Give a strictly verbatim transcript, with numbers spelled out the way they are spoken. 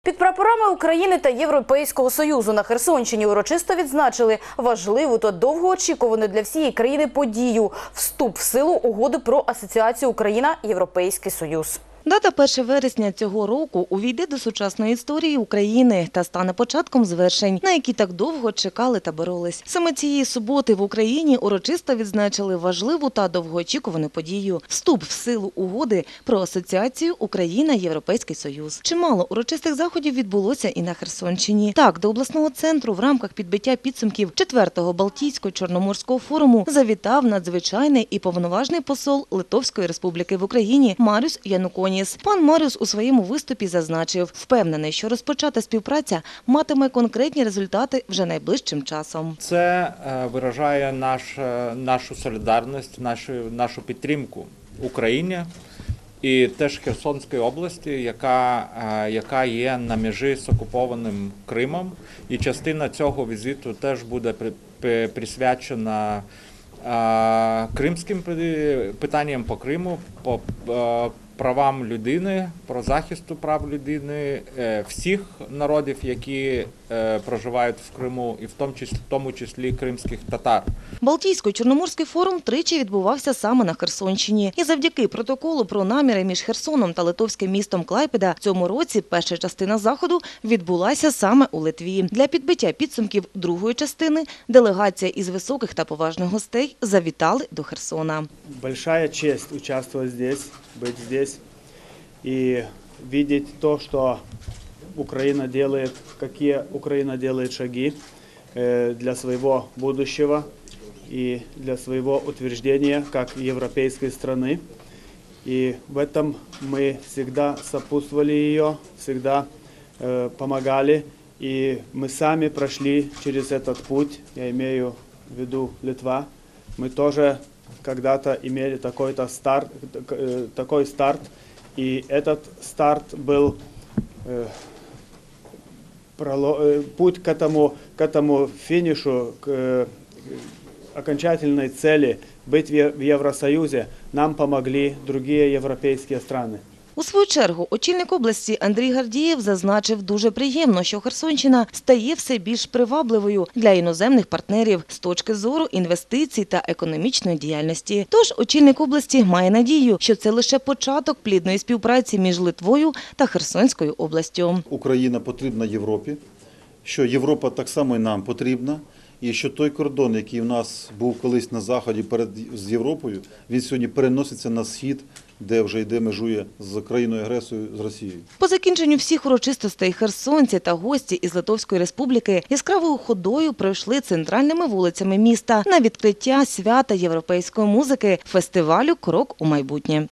Під прапорами України та Європейського Союзу на Херсонщині урочисто відзначили важливу та довгоочікувану для всієї країни подію – вступ в силу угоди про асоціацію Україна-Європейський Союз. Дата першого вересня цього року увійде до сучасної історії України та стане початком звершень, на які так довго чекали та боролись. Саме цієї суботи в Україні урочисто відзначили важливу та довгоочікувану подію – вступ в силу угоди про асоціацію Україна-Європейський Союз. Чимало урочистих заходів відбулося і на Херсонщині. Так, до обласного центру в рамках підбиття підсумків четвертого Балтійсько-Чорноморського форуму завітав надзвичайний і повноважний посол Литовської Республіки в Україні Маріус Януконіс. Пан Маріус у своєму виступі зазначив, впевнений, що розпочата співпраця матиме конкретні результати вже найближчим часом. Це виражає наш, нашу солідарність, нашу, нашу підтримку Україні і теж Херсонської області, яка, яка є на межі з окупованим Кримом. І частина цього візиту теж буде присвячена кримським питанням по Криму, по правам людини, про захисту прав людини всіх народів, які проживають в Криму, і в тому числі, в тому числі кримських татар. Балтійсько-Чорноморський форум тричі відбувався саме на Херсонщині. І завдяки протоколу про наміри між Херсоном та литовським містом Клайпеда в цьому році перша частина заходу відбулася саме у Литві. Для підбиття підсумків другої частини делегація із високих та поважних гостей завітали до Херсона. Большая честь участвовать здесь, быть здесь и видеть то, что Украина делает, какие Украина делает шаги для своего будущего и для своего утверждения как европейской страны. И в этом мы всегда сопутствовали ее, всегда помогали. И мы сами прошли через этот путь, я имею в виду Литва. Мы тоже когда-то имели такой-то старт, такой старт, и этот старт был путь к этому, к этому финишу, к окончательной цели быть в Евросоюзе, нам помогли другие европейские страны. У свою чергу очільник області Андрій Гардієв зазначив, дуже приємно, що Херсонщина стає все більш привабливою для іноземних партнерів з точки зору інвестицій та економічної діяльності. Тож очільник області має надію, що це лише початок плідної співпраці між Литвою та Херсонською областю. Україна потрібна Європі, що Європа так само і нам потрібна. І що той кордон, який в нас був колись на Заході перед з Європою, він сьогодні переноситься на Схід, де вже йде межує з країною-агресором, з Росією. По закінченню всіх урочистостей херсонці та гості із Литовської Республіки яскравою ходою пройшли центральними вулицями міста на відкриття свята європейської музики фестивалю «Крок у майбутнє».